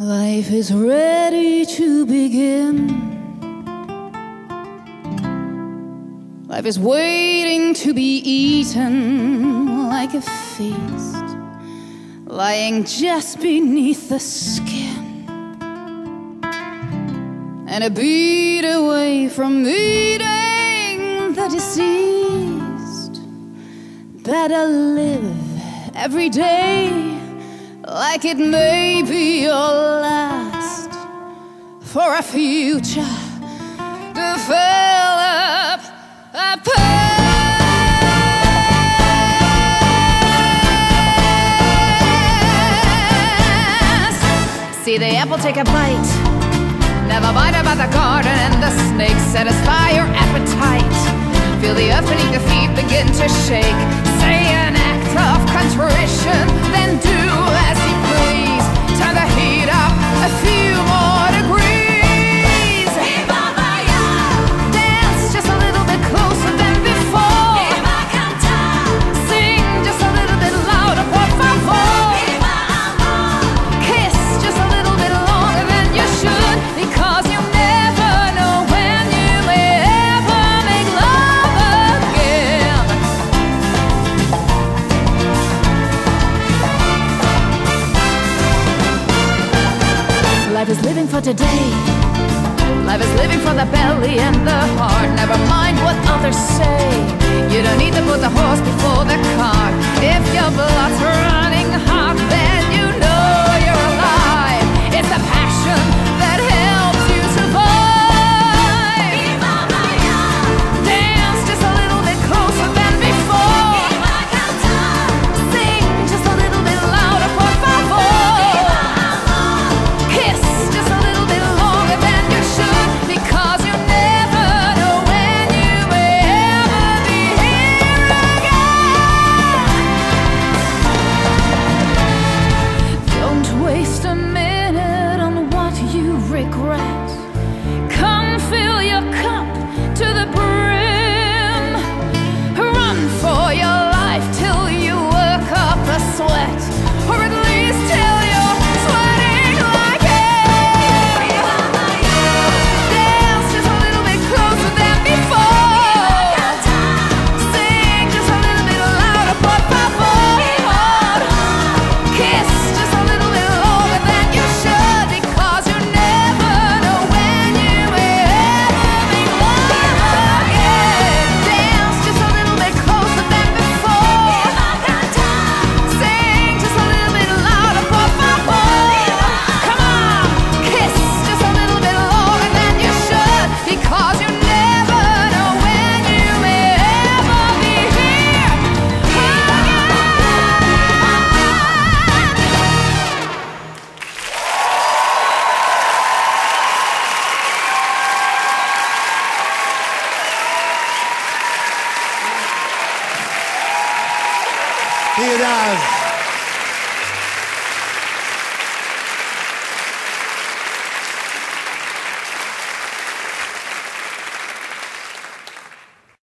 Life is ready to begin. Life is waiting to be eaten like a feast, lying just beneath the skin, and a beat away from eating the deceased. Better live every day like it may be your last, for a future develop a past. See the apple take a bite, never mind about the garden and the snake. Satisfy your appetite, feel the earth beneath your feet begin to shake. Say an act of contrition, then do as you please. Turn the heat up a few more degrees. Dance just a little bit closer than before. Sing just a little bit louder, por favor. Kiss just a little bit longer than you should, because you never know when you may ever make love again. Life is living for today. Life is living for the belly and the heart. Never mind what others say. You don't need to put the horse before the cart. If your blood's running hot, then you know you're alive. It's the passion that helps you survive. Dance just a little bit closer than before. Sing just a little bit louder, por favor. Kiss just a little bit longer than you should, because you never know when you may ever be here again. Don't waste a minute on what you regret. Come fill your cup to the brim. Run for your life till you work up a sweat, or at least till you're sweating like hell. Dance just a little bit closer than before. Sing just a little bit louder, por favor. Kiss just a little bit longer than you should, because you never know when you may ever make love again. Dance just a little bit closer than before. Sing just a little bit louder, por favor. Come on, kiss just a little bit longer than you should, because you never know when you may ever be here again. Pia Douwes.